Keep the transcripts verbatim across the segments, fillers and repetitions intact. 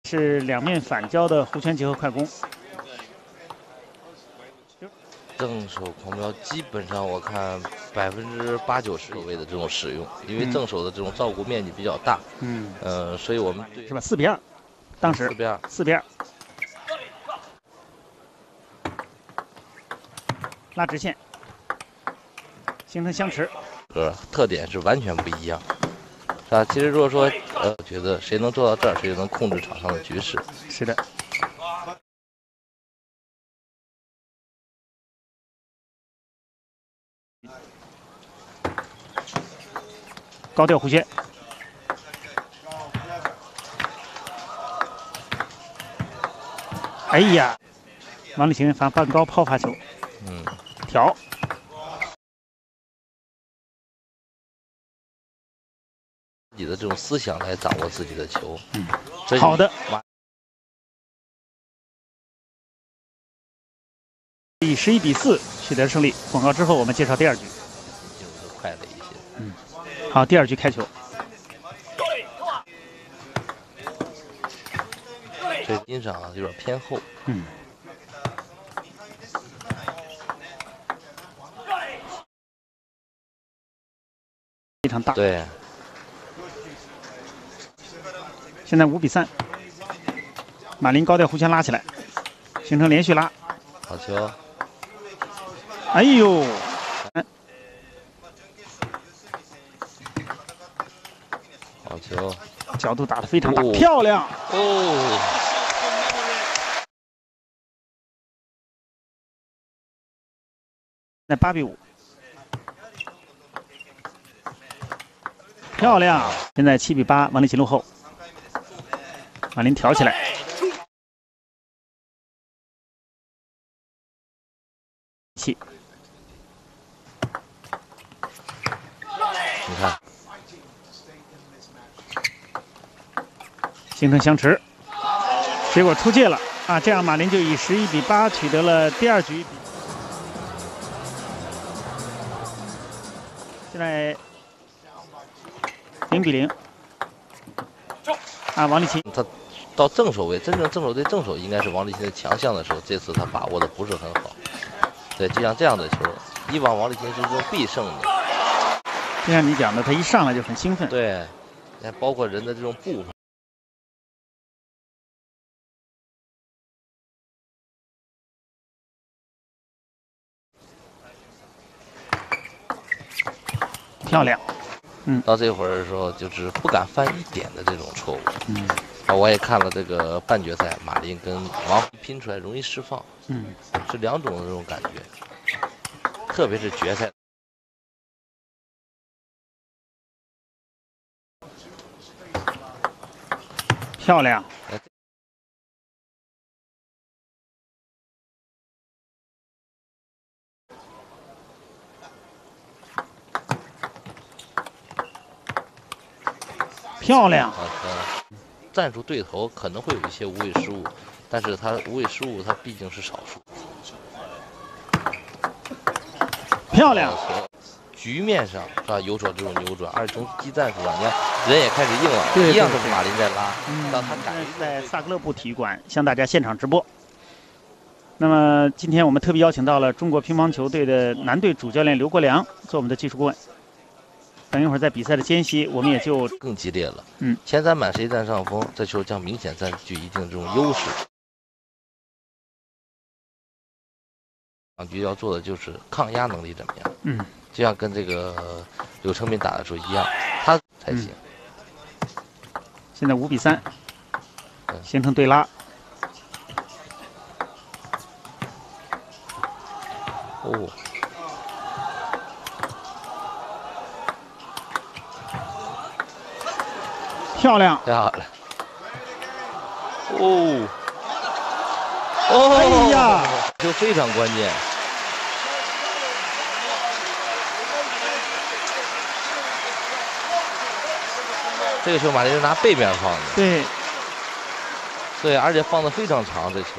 是两面反交的弧拳结合快攻。 正手狂飙基本上我看百分之八九十位的这种使用，因为正手的这种照顾面积比较大，嗯，呃，所以我们是吧？四比二，当时四比二， 四比二，拉直线，形成相持。 呃，特点是完全不一样，是吧？其实如果说，呃，我觉得谁能做到这儿，谁就能控制场上的局势。 是的。高调弧线，哎呀，王励勤发半高抛发球，嗯，调， 自己的这种思想来掌握自己的球， 嗯，好的，以十一比四取得胜利。广告之后，我们介绍第二局， 进入的快了一些， 嗯。好，第二局开球。 这欣赏有点偏后。嗯。 非常大。 对。 现在五比三，马林高调弧拳拉起来，形成连续拉。 好球。 哎呦！ 好球， 角度打得非常大，哦、漂亮哦！ 那八比五，漂亮！现在七比八，王励勤落后。马林挑起来，七， 你看。 形成相持，结果出界了啊！这样马林就以十一比八取得了第二局。现在零比零啊！王励勤他到正手位，真正正手对正手应该是王励勤的强项的时候，这次他把握的不是很好。对，就像这样的球，以往王励勤是这种必胜的。 就像你讲的，他一上来就很兴奋。 对，包括人的这种步伐。 漂亮， 嗯，到这会儿的时候就是不敢犯一点的这种错误，嗯，啊，我也看了这个半决赛，马林跟王拼出来容易释放，嗯，是两种这种感觉，特别是决赛， 漂亮。漂亮！ 呃，战术对头可能会有一些无谓失误，但是他无谓失误，他毕竟是少数。 漂亮！ 局面上是吧，有所这种扭转，而且从技战术上，你看人也开始硬了， 对， 一样是马林在拉， 嗯， 让他敢于在萨格勒布体育馆向大家现场直播。那么今天我们特别邀请到了中国乒乓球队的男队主教练刘国梁做我们的技术顾问。等一会儿在比赛的间隙，我们也就更激烈了。 嗯， 前三板谁占上风，这球将明显占据一定这种优势。场局要做的就是抗压能力怎么样？嗯，就像跟这个柳成敏打的时候一样，他才行。 嗯、现在五比三，形成对拉。 哦。 漂亮， 太好了！哦，哦， 哎呀， 就非常关键。这个球马林是拿背面放的， 对， 对，而且放的非常长，这球。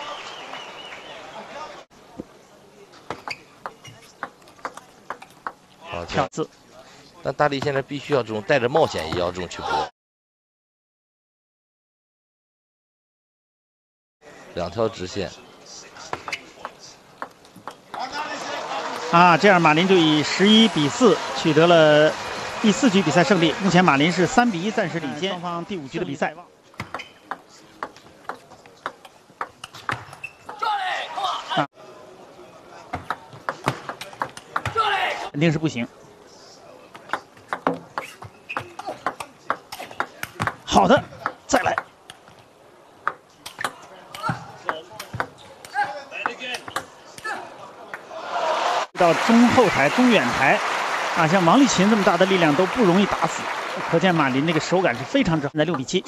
好， 挑字。 但大力现在必须要这种带着冒险也要这种去搏。 两条直线。 啊，这样马林就以十一比四取得了第四局比赛胜利。目前马林是三比一暂时领先。双方第五局的比赛。啊，肯定是不行。好的，再来。 到中后台、中远台，啊，像王励勤这么大的力量都不容易打死，可见马林那个手感是非常之好。在六比七，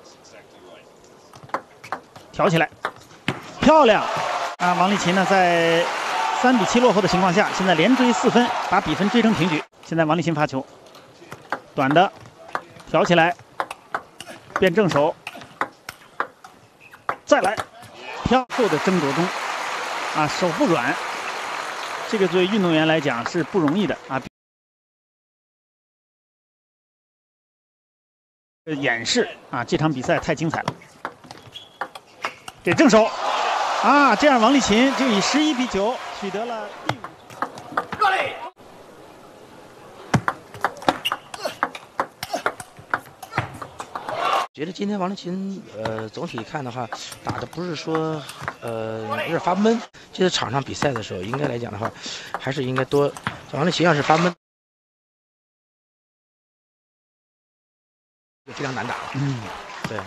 挑起来，漂亮！啊，王励勤呢在三比七落后的情况下，现在连追四分，把比分追成平局。现在王励勤发球，短的，挑起来，变正手，再来，飘后的争夺中，啊，手不软。 这个对运动员来讲是不容易的啊！演示啊，这场比赛太精彩了。给正手啊，这样王励勤就以十一比九取得了第五。 觉得今天王励勤，呃，总体看的话，打的不是说，呃，有点发闷。其实场上比赛的时候，应该来讲的话，还是应该多。王励勤要是发闷，就非常难打了。嗯，对。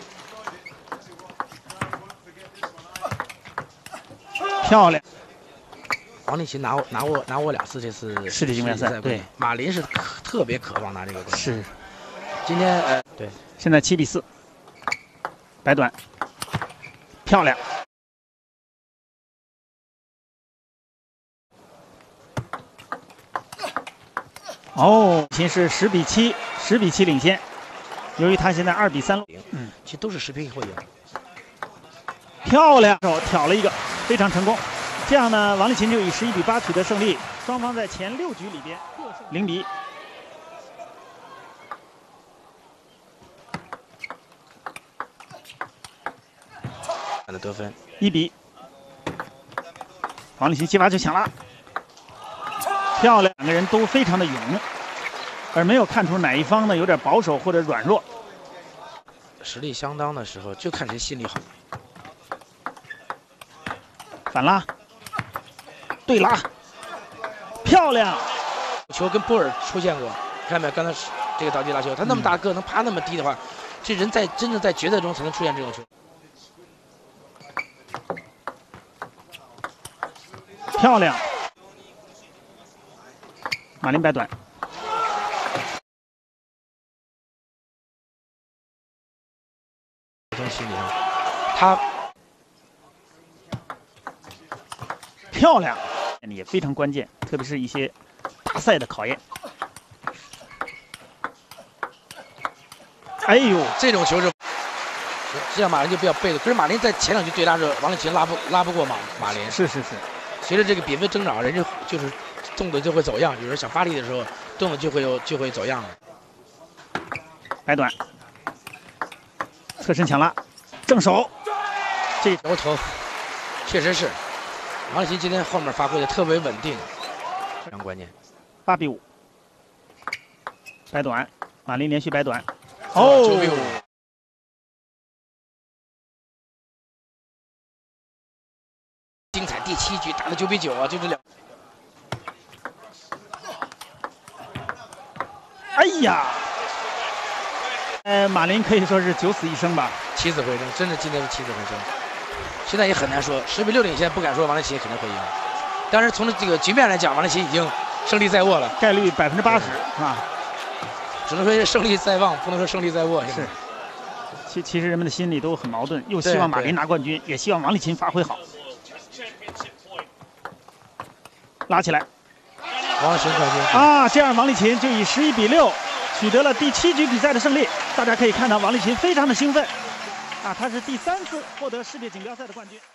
漂亮。 王励勤拿握拿握拿握两次这次世界锦标赛，对。 马林是可特别渴望拿这个冠军。 是。 今天呃，对。 现在七比四，白短，漂亮。哦，其实十比七，十比七领先。由于他现在二比三， 嗯，其实都是十平以后赢。 漂亮，手挑了一个，非常成功。这样呢，王励勤就以十一比八取得胜利。双方在前六局里边各胜零比一。 的得分一比，王励勤接发球抢了，漂亮，两个人都非常的勇，而没有看出哪一方呢有点保守或者软弱。 实力相当的时候，就看谁心里好。 反拉，对拉，漂亮！ 球跟波尔出现过，看到没有？刚才这个倒地拉球，他那么大个能爬那么低的话，这人在真的在决赛中才能出现这种球。 漂亮，马林白短， 从心里上，他漂亮，也非常关键，特别是一些大赛的考验。哎呦， 这种球是，这样马林就比较被动。可是马林在前两局对拉着王励勤拉不拉不过马马林， 是是是。 随着这个比分增长，人家就是动作就会走样，有人想发力的时候，动作就会有就会走样了。 白短，侧身抢拉，正手，这摇头，确实是。王励勤今天后面发挥的特别稳定，非常关键。 八比五，白短，马林连续白短，哦， 九比五。 精彩第七局打了九比九啊，就这两。 哎呀，呃，马林可以说是九死一生吧， 起死回生，真是今天是起死回生。现在也很难说，十比六领先，不敢说王励勤肯定会赢。但是从这个局面来讲，王励勤已经胜利在握了， 概率百分之八十，是吧？ 只能说胜利在望，不能说胜利在握。 是。其其实人们的心里都很矛盾，又希望马林拿冠军，也希望王励勤发挥好。 拉起来， 王励勤冠军啊！这样王励勤就以十一比六取得了第七局比赛的胜利。大家可以看到，王励勤非常的兴奋，啊，他是第三次获得世界锦标赛的冠军。